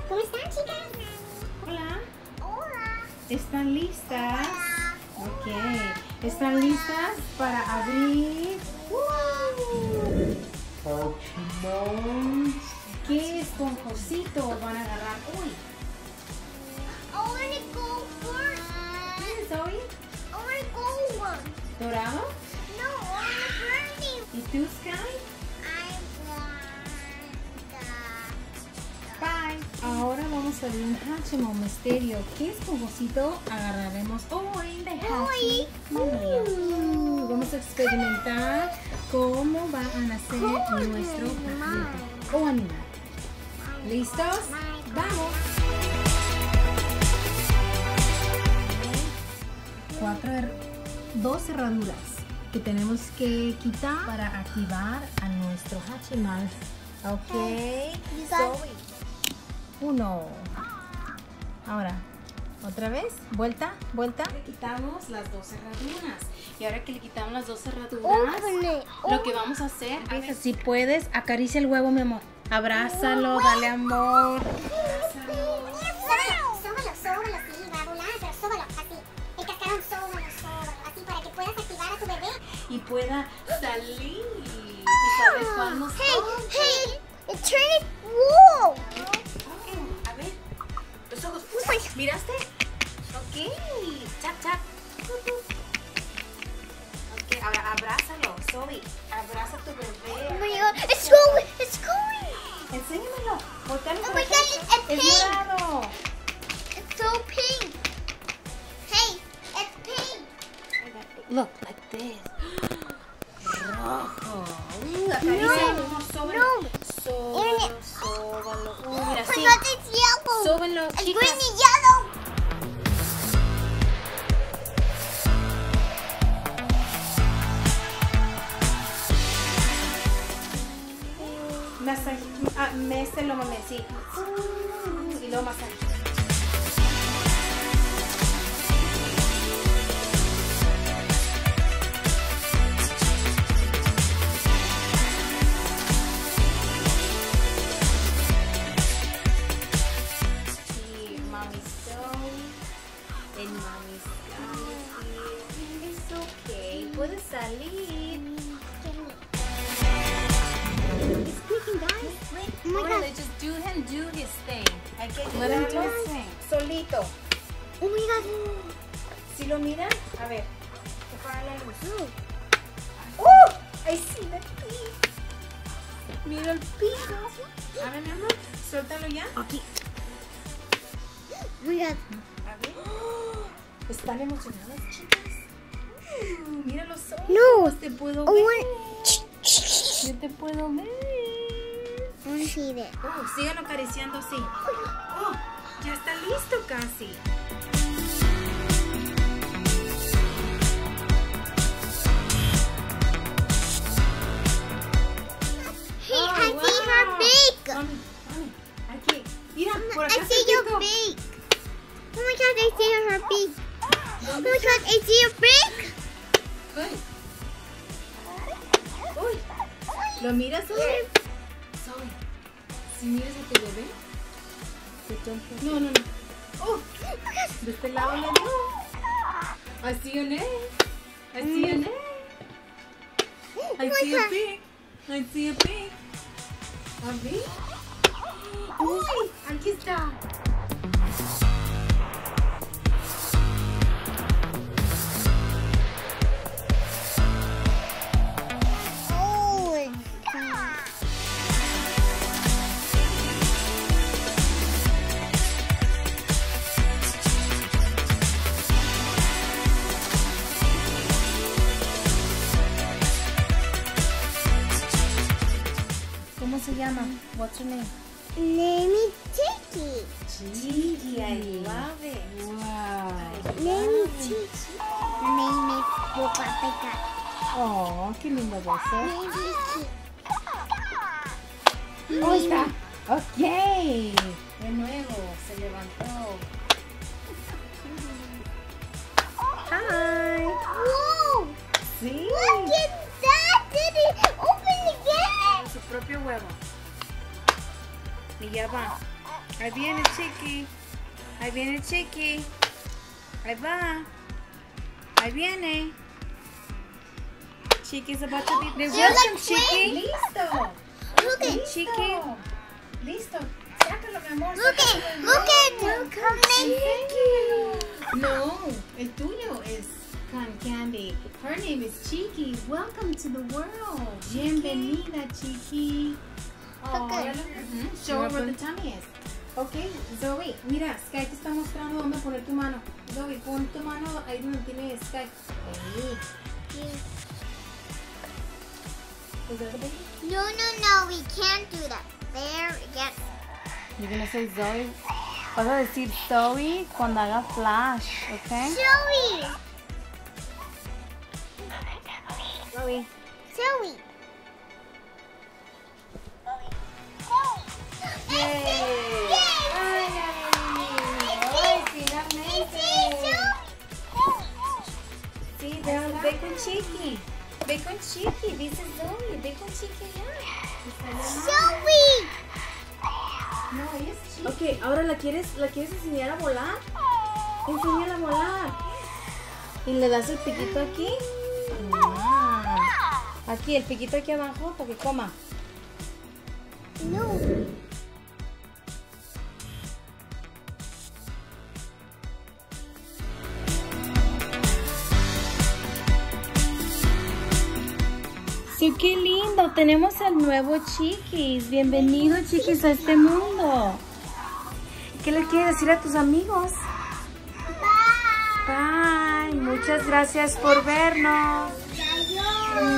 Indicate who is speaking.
Speaker 1: ¿Cómo están, chicas?
Speaker 2: Hola.
Speaker 1: Hola.
Speaker 2: ¿Están listas?
Speaker 1: Hola.
Speaker 2: Ok. ¿Están listas para abrir? ¿Qué esponjosito van a agarrar hoy?
Speaker 1: I wanna go first.
Speaker 2: ¿Qué, Zoe?
Speaker 1: I wanna go one.
Speaker 2: ¿Dorado?
Speaker 1: No, I wanna burning.
Speaker 2: ¿Y tú, Sky?
Speaker 1: I want
Speaker 2: Bye. Ahora vamos a abrir un Hatchimal Misterio. ¿Qué esponjosito agarraremos hoy de
Speaker 1: Hoy.
Speaker 2: Hatchimal? Vamos a experimentar cómo va a nacer nuestro
Speaker 1: animal.
Speaker 2: juguete o animal. ¿Listos? ¡Vamos! 2 cerraduras que tenemos que quitar para activar a nuestro Hatchimal. Ok. Zoe. 1. Ahora, otra vez. Vuelta, vuelta. Le quitamos las 2 cerraduras. Y ahora que le quitamos las 2 cerraduras,
Speaker 1: Open it.
Speaker 2: lo que vamos a hacer es, si puedes, acaricia el huevo, mi amor. Abrázalo, dale amor. Abrázalo.
Speaker 1: Sóbalo, sí, va a volar, pero sóbalo, así. El cascarón, sóbalo, así para que puedas activar a tu bebé.
Speaker 2: Y pueda salir. ¿Y sabes cuándo?
Speaker 1: Hey, it turned whoa.
Speaker 2: A ver, los ojos. ¿Miraste? Ok. Chap, chap. Ok, ahora abrázalo, Zoe. Abraza a tu
Speaker 1: Oh
Speaker 2: bebé.
Speaker 1: my god, it's going, it's going.
Speaker 2: Enséñamelo. Voltealo
Speaker 1: Oh
Speaker 2: por
Speaker 1: my
Speaker 2: acá.
Speaker 1: god, it's
Speaker 2: Es
Speaker 1: pink.
Speaker 2: morado.
Speaker 1: It's so pink. Hey, it's pink.
Speaker 2: Look, like this. Rojo. Acarícialo, sóbalo.
Speaker 1: No.
Speaker 2: Sóbalo, sóbalo. Mira,
Speaker 1: Oh my
Speaker 2: sí.
Speaker 1: god, it's yellow.
Speaker 2: Sóbenlo,
Speaker 1: It's
Speaker 2: chicas.
Speaker 1: green and yellow.
Speaker 2: Méselo, mami, sí. Y luego masaje. Sí, mami Zoe. En mami Zoe. Es ok. Puedes salir.
Speaker 1: It's squeaking, guys. Oh my
Speaker 2: Órale,
Speaker 1: god.
Speaker 2: just do his thing. Hay que
Speaker 3: Let him do
Speaker 2: ayudarlo
Speaker 3: his thing.
Speaker 2: solito.
Speaker 1: Oh my god.
Speaker 2: Si lo miran, a ver. Apaga la luz.
Speaker 1: Oh.
Speaker 2: I see the pig. Mira el piso. A ver, mi amor, suéltalo ya.
Speaker 1: Aquí. Oh my god.
Speaker 2: A ver. ¿Están emocionadas, chicas? Mira los ojos.
Speaker 1: No.
Speaker 2: Te puedo
Speaker 1: Oh,
Speaker 2: ver.
Speaker 1: I
Speaker 2: Yo te puedo ver.
Speaker 1: want to see that.
Speaker 2: Síganlo acariciando así. Ya está listo casi.
Speaker 1: Hey,
Speaker 2: Oh,
Speaker 1: I see her
Speaker 2: wow.
Speaker 1: beak.
Speaker 2: Mami, aquí. Mira, por acá
Speaker 1: I see
Speaker 2: está
Speaker 1: your
Speaker 2: Kiko.
Speaker 1: beak. Oh my god, I see her beak. Oh my god, I see your beak.
Speaker 2: Uy. Uy. ¿Lo miras, Zoe? Zoe, si miras a tu bebé, te toca. No, no, no. Oh, de este lado le dio. I see an egg. I see an egg. I see a pig. I see a pig. ¿A ver? Uy, aquí está.
Speaker 1: Oh my god.
Speaker 2: ¿Cómo se llama? What's her name?
Speaker 1: Name is Tiki.
Speaker 2: Gigi, I love it. Wow.
Speaker 1: Name is Tiki. Her name is Boca Peca.
Speaker 2: Oh, qué lindo beso.
Speaker 1: Name is Tiki.
Speaker 2: Oh, está. Ok. De nuevo, se levantó. Hi.
Speaker 1: Whoa!
Speaker 2: Sí.
Speaker 1: Look at that! Did it open again?
Speaker 2: Su propio huevo. Y ya va. Ahí viene Chiqui. Ahí viene Chiqui. Ahí va. Ahí viene. Chiqui's about to be there. Welcome, Chiqui.
Speaker 3: Listo.
Speaker 1: Look at
Speaker 2: Chiqui.
Speaker 3: Listo. Sácalo, mi amor.
Speaker 1: Look at
Speaker 3: No, el tuyo es Cotton Candy. Her name is Chiqui. Welcome to the world. Bienvenida, Chiqui. Oh, show her where the tummy is. Okay, Zoe, mira, Sky te está mostrando dónde poner tu mano. Zoe, pon tu mano ahí donde tiene Sky. Ahí. Is that the baby?
Speaker 1: No, we can't do that. There, yes.
Speaker 2: You're gonna say Zoe. Vas a decir Zoe cuando haga flash, ¿ok?
Speaker 1: Zoe!
Speaker 2: Zoe.
Speaker 1: Zoe!
Speaker 2: Yay!
Speaker 3: ¡Ay, finalmente!
Speaker 2: Sí, ve con Chiqui. Ve con Chiqui. Dice Zoe. Ve con Chiqui ya.
Speaker 1: Zoe!
Speaker 3: No, ella es Chiqui.
Speaker 2: Ok, ahora ¿la quieres enseñar a volar? Enséñala a volar. Y le das el piquito aquí. Aquí, el piquito aquí abajo para que coma.
Speaker 1: No.
Speaker 2: Sí, qué lindo. Tenemos al nuevo Chiquis. Bienvenido, Chiquis, a este mundo. ¿Qué le quieres decir a tus amigos? Bye. Muchas gracias por vernos.
Speaker 1: Adiós.